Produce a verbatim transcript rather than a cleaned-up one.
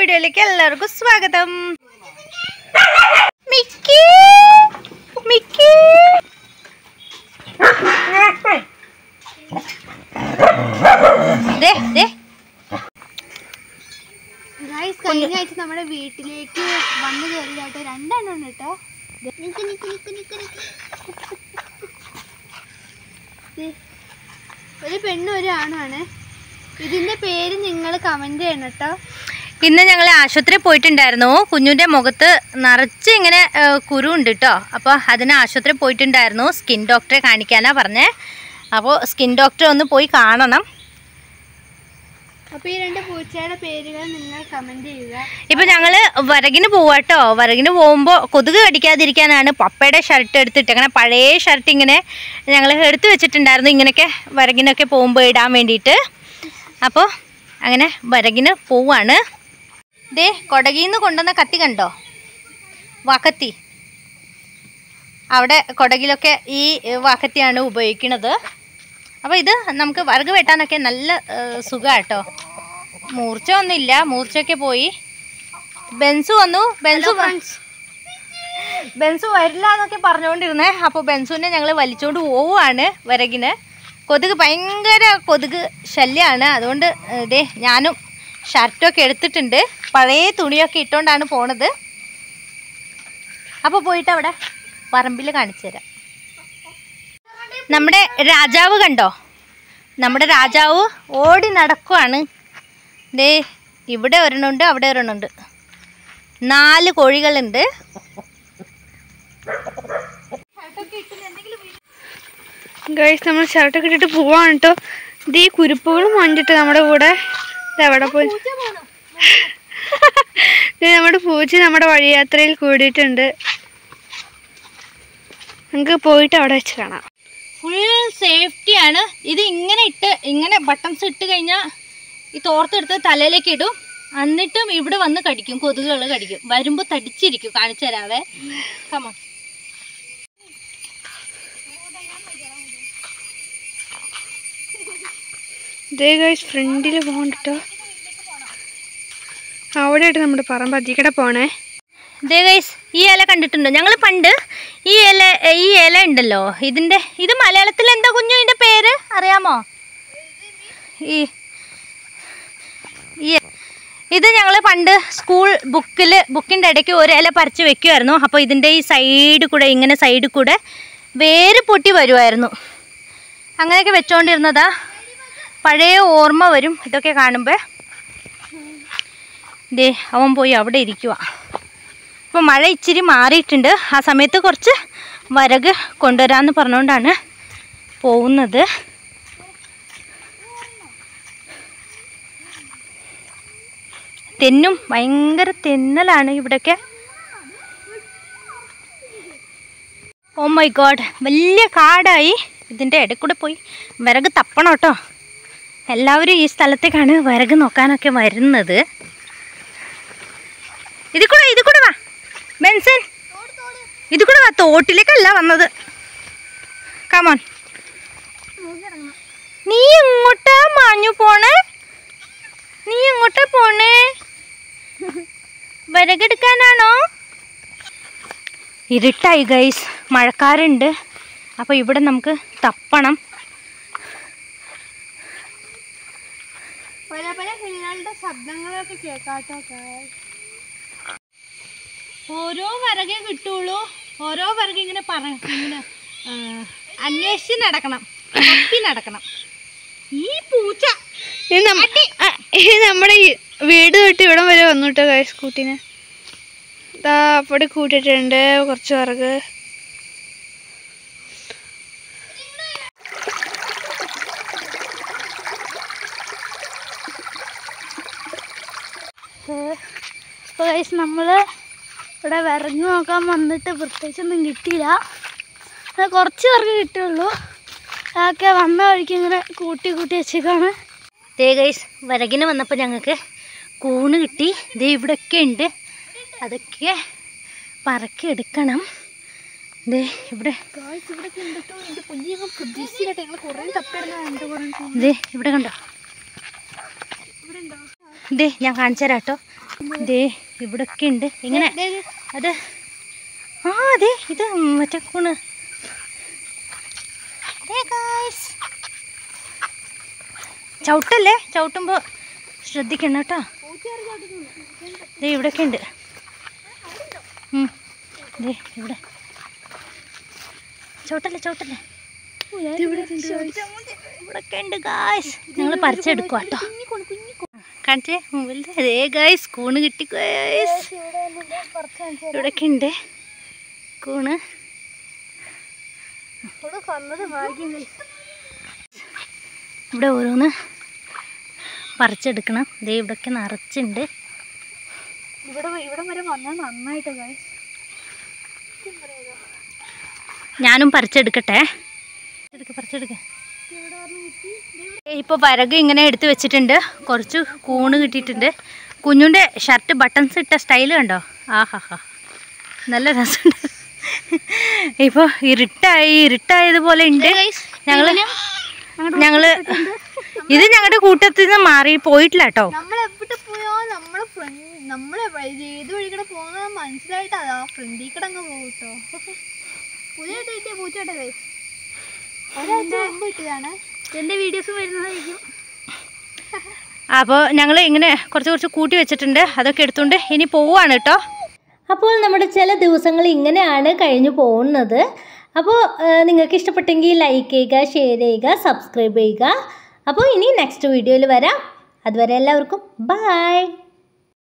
വീഡിയോയിലേക്ക് എല്ലാവർക്കും സ്വാഗതം. മിക്കി മിക്കി ദേ ദേ ഗൈസ്, കഴിഞ്ഞ ആഴ്ച നമ്മുടെ വീട്ടിലേക്ക് വന്നു കയറിയാട്ടോ രണ്ടെണ്ണം കേട്ടോ. ഒരു പെണ്ണും ഒരു ആണുമാണ്. ഇതിന്റെ പേര് നിങ്ങൾ കമന്റ് ചെയ്യണം കേട്ടോ. ഇന്ന് ഞങ്ങൾ ആശുപത്രിയിൽ പോയിട്ടുണ്ടായിരുന്നു. കുഞ്ഞുൻ്റെ മുഖത്ത് നിറച്ച് ഇങ്ങനെ കുരു ഉണ്ട് കേട്ടോ. അപ്പോൾ അതിന് ആശുപത്രിയിൽ പോയിട്ടുണ്ടായിരുന്നു. സ്കിൻ ഡോക്ടറെ കാണിക്കാനാണ് പറഞ്ഞത്. അപ്പോൾ സ്കിൻ ഡോക്ടറെ ഒന്ന് പോയി കാണണം. അപ്പോൾ ഈ രണ്ട് പൂച്ചയുടെ പേരുകൾ നിങ്ങൾ കമന്റ് ചെയ്യുക. ഇപ്പം ഞങ്ങൾ വരകിന് പോവാട്ടോ. വരകിന് പോകുമ്പോൾ കൊതുക് കടിക്കാതിരിക്കാനാണ് പപ്പയുടെ ഷർട്ട് എടുത്തിട്ട്, അങ്ങനെ പഴയ ഷർട്ട് ഇങ്ങനെ ഞങ്ങൾ എടുത്തു വെച്ചിട്ടുണ്ടായിരുന്നു, ഇങ്ങനെയൊക്കെ വരകിനൊക്കെ പോകുമ്പോൾ ഇടാൻ വേണ്ടിയിട്ട്. അപ്പോൾ അങ്ങനെ വരകിന് പോവാണ്. ദേ കൊടകിൽ നിന്ന് കൊണ്ടുവന്ന കത്തി കണ്ടോ, വാക്കത്തി. അവിടെ കൊടകിലൊക്കെ ഈ വാക്കത്തിയാണ് ഉപയോഗിക്കുന്നത്. അപ്പോൾ ഇത് നമുക്ക് വറക് വെട്ടാനൊക്കെ നല്ല സുഖമാണ് കേട്ടോ. മൂർച്ച ഒന്നുമില്ല, മൂർച്ചയൊക്കെ പോയി. ബെൻസു വന്നു. ബെൻസു ബെൻസു വരില്ല എന്നൊക്കെ പറഞ്ഞുകൊണ്ടിരുന്നേ. അപ്പോൾ ബെൻസുവിനെ ഞങ്ങൾ വലിച്ചുകൊണ്ട് പോവുകയാണ് വരകിന്. കൊതുക് ഭയങ്കര കൊതുക് ശല്യമാണ്. അതുകൊണ്ട് ഇതേ ഞാനും ഷർട്ടൊക്കെ എടുത്തിട്ടുണ്ട്. പഴയ തുണിയൊക്കെ ഇട്ടുകൊണ്ടാണ് പോണത്. അപ്പോൾ പോയിട്ട് അവിടെ പറമ്പിൽ കാണിച്ചു തരാം. നമ്മുടെ രാജാവ് കണ്ടോ, നമ്മുടെ രാജാവ് ഓടി നടക്കുവാണ്. ദേ ഇവിടെ ഒരെണ്ണമുണ്ട്, അവിടെ ഒരെണ്ണമുണ്ട്. നാല് കോഴികളുണ്ട്. ഗൈസ്, നമ്മൾ ഷർട്ടൊക്കെ ഇട്ടിട്ട് പോവാണ് കേട്ടോ. ഇത് ഈ കുരുപ്പുകളും വന്നിട്ട് നമ്മുടെ കൂടെ എവിടെ പോയി നമ്മുടെ പൂച്ച നമ്മുടെ വഴിയാത്രയിൽ കൂടിയിട്ടുണ്ട്. നമുക്ക് പോയിട്ട് അവിടെ വെച്ച് കാണാം. ഫുൾ സേഫ്റ്റിയാണ്. ഇത് ഇങ്ങനെ ഇട്ട് ഇങ്ങനെ ബട്ടൺസ് ഇട്ട് കഴിഞ്ഞാൽ ഈ തോർത്തെടുത്ത് തലയിലേക്ക് ഇടും. എന്നിട്ടും ഇവിടെ വന്ന് കടിക്കും, കൊതുകുകൾ കടിക്കും. വരുമ്പോൾ തടിച്ചിരിക്കും. കാണിച്ചു തരാവേ. കമോൺ. ഇതേ ഗൈസ്, ഫ്രണ്ടിൽ പോകണ്ടോ. അവിടെ ആയിട്ട് നമ്മുടെ പറമ്പ് അതിക്കടെ പോണേ. ദേ ഗൈസ്, ഈ ഇല കണ്ടിട്ടുണ്ടോ? ഞങ്ങൾ പണ്ട് ഈ ഇല ഈ ഇല ഉണ്ടല്ലോ, ഇതിൻ്റെ ഇത് മലയാളത്തിൽ എന്താ കുഞ്ഞു ഇതിൻ്റെ പേര് അറിയാമോ? ഈ ഇത് ഞങ്ങൾ പണ്ട് സ്കൂൾ ബുക്കിൽ ബുക്കിൻ്റെ ഇടയ്ക്ക് ഒരു ഇല പറിച്ച് വെക്കുമായിരുന്നു. അപ്പോൾ ഇതിൻ്റെ ഈ സൈഡിൽ കൂടെ ഇങ്ങനെ സൈഡിൽ കൂടെ വേര് പൊട്ടി വരുമായിരുന്നു. അങ്ങനെയൊക്കെ വെച്ചുകൊണ്ടിരുന്നതാ. പഴയ ഓർമ്മ വരും ഇതൊക്കെ കാണുമ്പോൾ. ദേ അവൻ പോയി അവിടെ ഇരിക്കുക. ഇപ്പോൾ മഴ ഇച്ചിരി മാറിയിട്ടുണ്ട്. ആ സമയത്ത് കുറച്ച് വരക് കൊണ്ടുവരാമെന്ന് പറഞ്ഞുകൊണ്ടാണ് പോകുന്നത്. തെന്നും ഭയങ്കര തെന്നലാണ് ഇവിടെയൊക്കെ. ഓ മൈ ഗോഡ്, വലിയ കാടായി. ഇതിൻ്റെ ഇടയിൽ കൂടെ പോയി വിറക് തപ്പണം കേട്ടോ. എല്ലാവരും ഈ സ്ഥലത്തേക്കാണ് വിറക് നോക്കാനൊക്കെ വരുന്നത്. ഇതിൽ കൂടെ ഇതിൽ കൂടെ വാ ബെൻസൻ, ഇതിൽ കൂടെ വാ. തോട്ടിലേക്കല്ല വന്നത്. കമോൺ. നീ എങ്ങോട്ടാ മാഞ്ഞു പോണേ? നീ എങ്ങോട്ടാ പോണേ? വിറകെടുക്കാനാണോ? ഇരുട്ടായി ഗൈസ്, മഴക്കാറുണ്ട്. അപ്പോൾ ഇവിടെ നമുക്ക് തപ്പണം. പല പല കിളികളുടെ ശബ്ദങ്ങളൊക്കെ കേൾക്കാട്ടോ. ഓരോ വിറകെ കിട്ടുള്ളൂ. ഓരോ വിറക് ഇങ്ങനെ പറ ഇങ്ങനെ അന്വേഷിച്ച് നടക്കണം, തപ്പി നടക്കണം. ഈ പൂച്ച നമ്മുടെ വീട് തൊട്ട് ഇവിടം വരെ വന്നു കേട്ടോ ഗൈസ്. സ്കൂട്ടിന് ഇതാ അവിടെ കൂട്ടിയിട്ടുണ്ട് കുറച്ച് വിറക്. ഇപ്പോൾ ഗൈസ്, നമ്മൾ ഇവിടെ വിറക് നോക്കാൻ വന്നിട്ട് പ്രത്യേകിച്ചൊന്നും കിട്ടിയില്ല. കുറച്ച് വിറക് കിട്ടുള്ളൂ. അതൊക്കെ വന്ന വഴിക്ക് ഇങ്ങനെ കൂട്ടി കൂട്ടി വെച്ചേക്കാണ്. ദേ ഗൈസ്, വിറകിന് വന്നപ്പോൾ ഞങ്ങൾക്ക് കൂണ് കിട്ടി. ദേ ഇവിടെയൊക്കെ ഉണ്ട്. അതൊക്കെ പറക്കി എടുക്കണം. ദേ ഇവിടെ ദേ ഇവിടെ കണ്ടോ? ദേ ഞാൻ കാണിച്ചു തരാം കേട്ടോ. ദേ ഇവിടൊക്കെ ഉണ്ട് ഇങ്ങനെ. അത് ആ അതെ ഇത് മറ്റേ കൂണ്. ചവിട്ടല്ലേ, ചവിട്ടുമ്പോൾ ശ്രദ്ധിക്കണം കേട്ടോ. ദേ ഇവിടെയൊക്കെ ഉണ്ട്. ദേ ഇവിടെ ചവിട്ടല്ലേ ചവിട്ടല്ലേ ഇവിടൊക്കെ ഉണ്ട് ഗായ്സ്. ഞങ്ങൾ പറിച്ചെടുക്കുക കേട്ടോ. കാണിച്ചേ മുമ്പിൽ. അതേ ഗായ്സ് കൂണ് കിട്ടി ഗായ്സ്. ഇവിടെയൊക്കെ ഉണ്ട് കൂണ്. ഇവിടെ ഓരോന്ന് പറിച്ചെടുക്കണം. ദേ ഇവിടെയൊക്കെ നിറച്ചുണ്ട്. ഇവിടെ ഇവിടെ വരെ വന്നാൽ നന്നായിട്ട് ഗായ്സ്. ഞാനും പറിച്ചെടുക്കട്ടെ. പറിച്ചെടുക്ക. ഇപ്പോൾ വരക് ഇങ്ങനെ എടുത്ത് വെച്ചിട്ടുണ്ട്. കുറച്ച് കൂണ് കിട്ടിയിട്ടുണ്ട്. കുഞ്ഞുൻ്റെ ഷർട്ട് ബട്ടൺസ് ഇട്ട സ്റ്റൈൽ കണ്ടോ? ആഹാ ഹാ നല്ല രസമുണ്ട്. ഇപ്പോൾ ഇരുട്ടായി ഇരുട്ടായതുപോലെ ഉണ്ട്. ഞങ്ങൾ ഞങ്ങൾ ഇത് ഞങ്ങളുടെ കൂട്ടത്തിൽ നിന്ന് മാറി പോയിട്ടില്ല കേട്ടോ. നമ്മളെവിടെ പോയോ നമ്മളെ ഫ്രണ്ട് നമ്മളെ ഏത് വഴി കൂടെ പോകുന്നത് മനസ്സിലായിട്ട് അതാ ഫ്രണ്ടിൽ കൂടെ അങ്ങ് പോകും കേട്ടോ. പുതിയതായിട്ട് കിട്ടിയ പൂച്ചോട്ടെ ഗൈസ്. ഒരാഴ്ച മുമ്പ് കിട്ടിയതാണ്. എൻ്റെ വീഡിയോസ് വരുന്നതായിരിക്കും. അപ്പോൾ ഞങ്ങൾ ഇങ്ങനെ കുറച്ച് കുറച്ച് കൂട്ടി വെച്ചിട്ടുണ്ട്. അതൊക്കെ എടുത്തുകൊണ്ട് ഇനി പോവുകയാണ് കേട്ടോ. അപ്പോൾ നമ്മുടെ ചില ദിവസങ്ങൾ ഇങ്ങനെയാണ് കഴിഞ്ഞു പോകുന്നത്. അപ്പോൾ നിങ്ങൾക്ക് ഇഷ്ടപ്പെട്ടെങ്കിൽ ലൈക്ക് ചെയ്യുക, ഷെയർ ചെയ്യുക, സബ്സ്ക്രൈബ് ചെയ്യുക. അപ്പോൾ ഇനി നെക്സ്റ്റ് വീഡിയോയിൽ വരാം. അതുവരെ എല്ലാവർക്കും ബൈ.